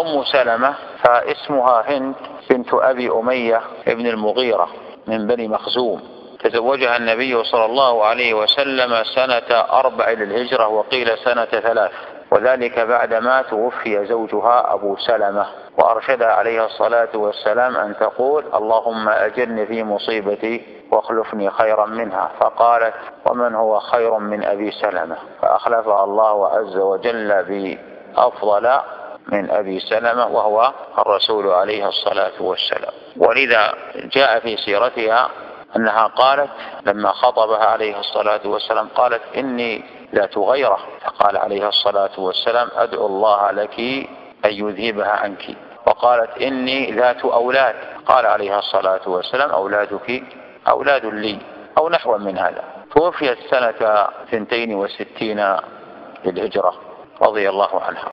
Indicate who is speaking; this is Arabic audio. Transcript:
Speaker 1: أم سلمة فاسمها هند بنت أبي أمية ابن المغيرة من بني مخزوم، تزوجها النبي صلى الله عليه وسلم سنة 4 للهجرة وقيل سنة 3، وذلك بعدما توفي زوجها أبو سلمة، وأرشدها عليه الصلاة والسلام أن تقول اللهم أجرني في مصيبتي واخلفني خيرا منها، فقالت ومن هو خير من أبي سلمة، فأخلفها الله عز وجل بأفضل من أبي سلمة وهو الرسول عليه الصلاة والسلام. ولذا جاء في سيرتها أنها قالت لما خطبها عليه الصلاة والسلام قالت إني ذات غيرة، فقال عليه الصلاة والسلام أدعو الله لك أن يذهبها عنك. وقالت إني ذات أولاد، قال عليه الصلاة والسلام أولادك أولاد لي أو نحو من هذا. توفيت سنة 62 للهجرة رضي الله عنها.